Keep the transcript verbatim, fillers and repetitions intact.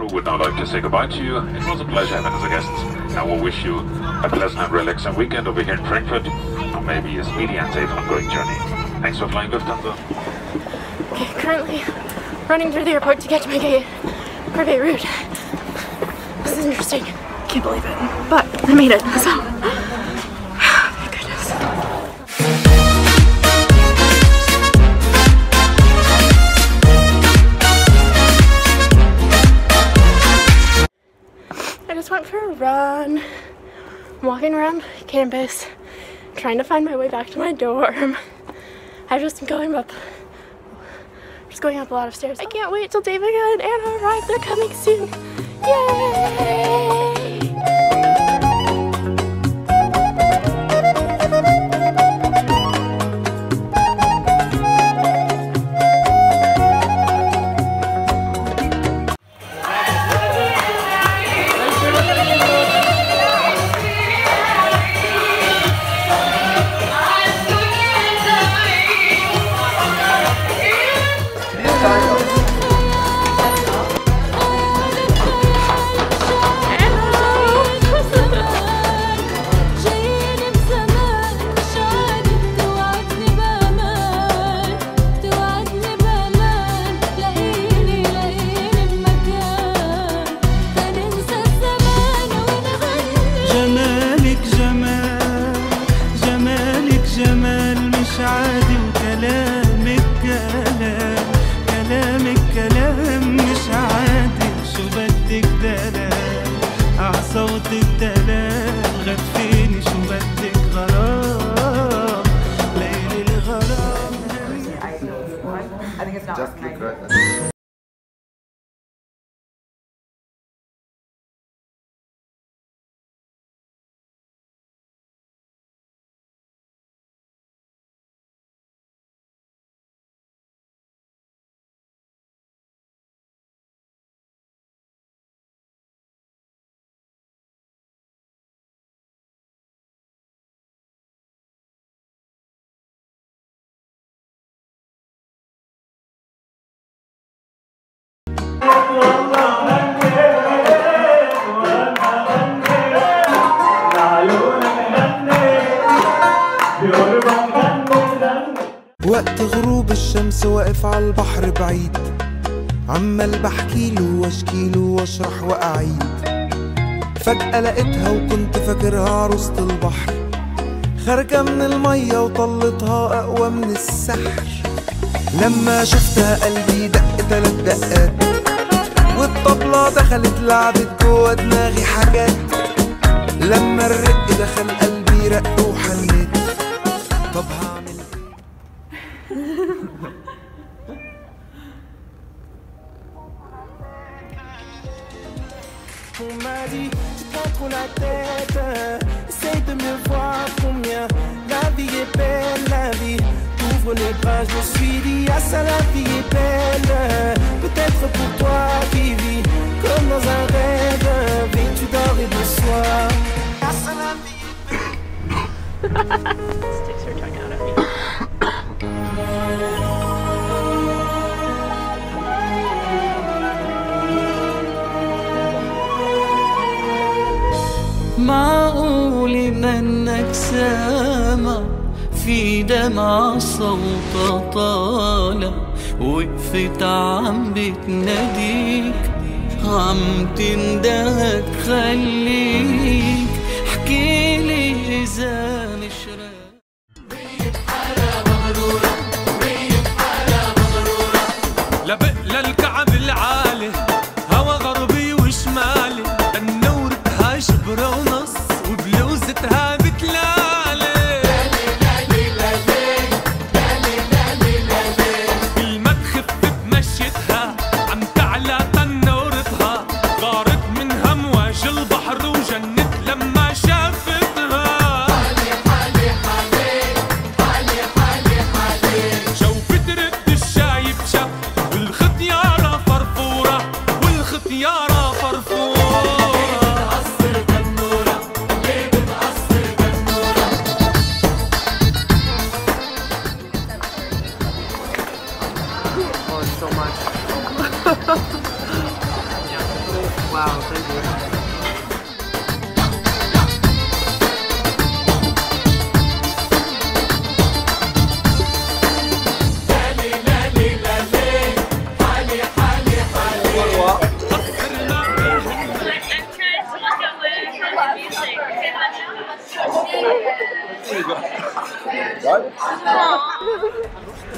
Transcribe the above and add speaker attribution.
Speaker 1: crew would now like to say goodbye to you. It was a pleasure having as a guest, and we'll wish you a pleasant and relaxing weekend over here in Frankfurt, or maybe a speedy and safe ongoing journey. Thanks for flying Lufthansa.
Speaker 2: Okay, currently running through the airport to get to my gate for Beirut. This is interesting. Can't believe it, but I made it, so. Thank goodness. I just went for a run. I'm walking around campus, trying to find my way back to my dorm. I've just been going up, just going up a lot of stairs. I can't wait till David and Anna arrive. They're coming soon. Yay!
Speaker 3: Just look right now.
Speaker 4: وقت غروب الشمس واقف على البحر بعيد، عمال بحكيله واشكيله واشرح واعيد. فجأة لقيتها وكنت فاكرها عروسة البحر، خارجة من المية وطلتها أقوى من السحر. لما شفتها قلبي دق تلات دقات، والطبلة دخلت لعبت جوا دماغي حاجات. لما الرق دخل قلبي رق وحنيت، طب هعمل
Speaker 5: On m'a dit, tu prends trop la tête, essaye de me voir combien la vie est belle, la vie. Ouvre les bras, je me suis dit, ah ça la vie est belle. Peut-être pour toi qui vis comme dans un rêve, vêtu d'or et de soie. Ah ça la vie est belle.
Speaker 2: Sticks her tongue out at me.
Speaker 6: معقول منك سامع في دمع صوت طالع، وقفت عم بتناديك، عم تندهك خليك، احكيلي إذا مش رايق. بيت حالة مغرورة، بيت حالة مغرورة، لبق للكعب العالي، هوا غربي وشمالي، تنورتها شبرة ونص وبلوزتها بتلالي. لالي لالي لالي لالي لالي لالي، كل ما تخف بمشيتها عم تعلى تنورتها، غارت من همواج البحر وجنت لما شافتها.
Speaker 3: Wow, thank you.
Speaker 7: Right?